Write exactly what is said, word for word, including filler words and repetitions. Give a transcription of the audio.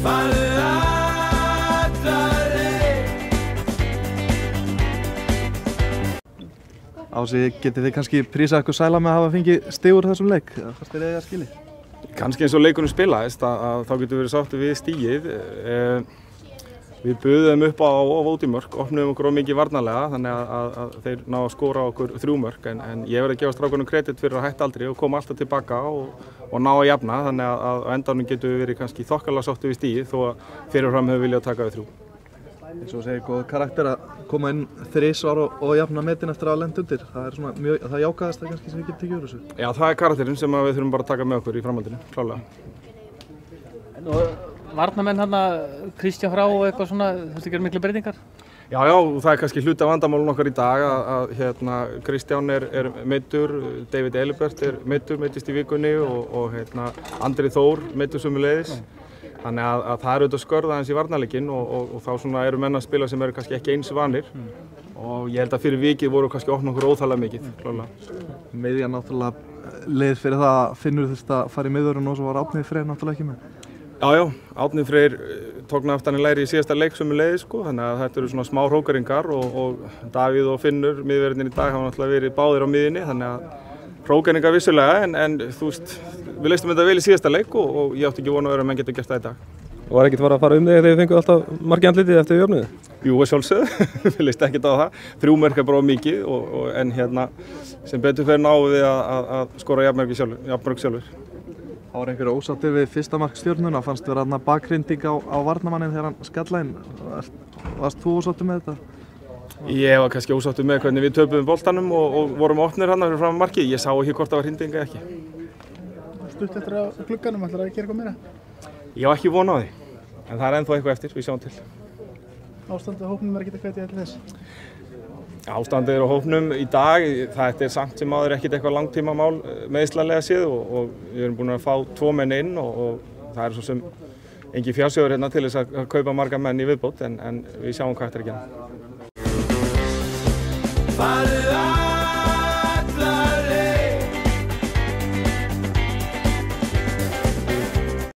farðu alla leið. Ási, getið þið kannski prísað eitthvað sæla með að hafa fengið stig úr þessum leik? Hvað styrir þið að skilja? Kannski eins og leikunum spilaðist að, að þá getur verið sátti við stigið. E, við buðum upp á of ótimörk, opnum okkur of mikið varnarlega þannig að, að, að þeir ná að skora okkur þrjú mörk en, en ég verði að gefa strákunum kredit fyrir að hætta aldrei og koma alltaf tilbaka og, og ná að jafna þannig að, að á endanum getur við verið kannski þokkalega sátti við stigið þó að fyrirfram hefur viljað taka við þrjú. Eins og segir góð karakter að koma inn þrisvar og, og jafna metin eftir að lenda undir. Það er svona mjög, það jákvæðasta kannski sem við getum tekið úr þessu. Já, það er karakterinn sem við þurfum bara að taka með okkur í framhaldinu, klálega. Og varnarmenn hérna, Kristján Frá og eitthvað svona, þú veist, miklu breytingar? Já, já, það er kannski hluti af vandamálun okkar í dag að, að hérna, Kristján er, er meiddur, David Elibert er meiddur, meiddist í vikunni og, og hérna, Andri Þór meiddur sömuleiðis. Þannig að, að það er auðvitað skörð aðeins í varnarleikinn og, og, og þá svona eru menn að spila sem eru kannski ekki eins vanir mm. og ég held að fyrir vikið voru kannski opna okkur óþarlega mikið, klálega. Miðjan náttúrulega leið fyrir það að Finnur þurfti að fara í miðvörðun og svo var Árni Freyr náttúrulega ekki með. Já, já, Árni Freyr tók naftan í læri í síðasta leik sömuleiðis sko, þannig að þetta eru svona smá hrókaringar og, og Davíð og Finnur, miðverðin í dag, hafa náttúrulega verið báðir á miðjunni, þannig að hrókaringar vissulega en, en þú veist, við leystum þetta vel í síðasta leik og, og ég átti ekki vona að vera að menn getur gert það í dag. Og var ekkert farið að fara um þig þegar þið fenguð alltaf mark í andlitið eftir jöfnuðu? Jú, að sjálfsögðu, við leystum ekkert á það. Þrjú mörk er bara of mikið og, og, en hérna sem betur fyrir náðu við að, að, að skora jafnmörk sjálfur. Jafnmörk sjálfur. Það var einhverju ósáttir við fyrsta mark Stjörnuna, fannst vera þarna bakhrinding á, á varnarmanninn þegar hann skalla inn. Varst þú ósáttur með þetta? Ég var kannski ósáttur með hvernig við töpuðum boltanum og, og vorum opnir hann fyrir fram markið. Ég sá ekki hvort það var hrinding eða ekki. Stutt eftir að glugganum, ætlar það að gera eitthvað meira? Ég var ekki von á því, en það er ennþá eitthvað eftir, við sjáum til. Ástandið á hópnum er ekkert að hvetja til þess? Ástandið er á hópnum í dag, það er samt sem áður ekkert eitthvað langtímamál meiðslanlega séð og, og við erum búin að fá tvo menn inn og, og það er svo sem engin fjársjóður hérna til þess að, að kaupa marga menn í viðbót en, en við sjáum hvað þetta er að gera.